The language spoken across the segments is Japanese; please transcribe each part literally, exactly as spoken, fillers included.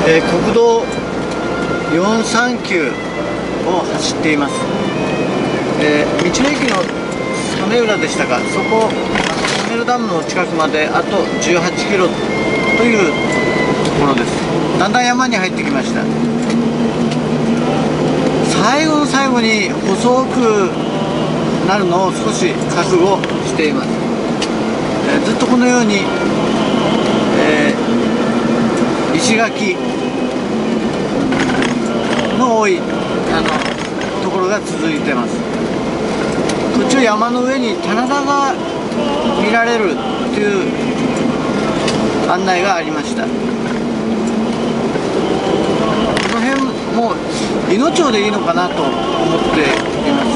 えー、国道よんさんきゅうを走っています。えー、道の駅の鮫浦でしたか、そこトンネルダムの近くまであとじゅうはちキロというところです。だんだん山に入ってきました。最後の最後に細くなるのを少し覚悟しています。えー、ずっとこのように、えー、石垣の多いあのところが続いてます。途中山の上に棚田が見られるという案内がありました。この辺もいの町でいいのかなと思っています。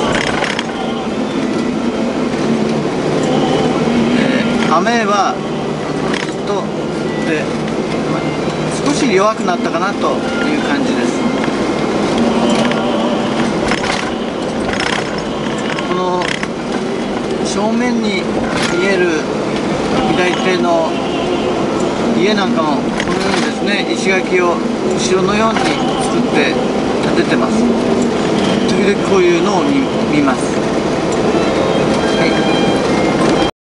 えー、雨はずっとで少し弱くなったかなという感じです。この正面に見える左手の家なんかもこのようにですね、石垣を後ろのように作って建ててます。時々こういうのを 見, 見ます。はい。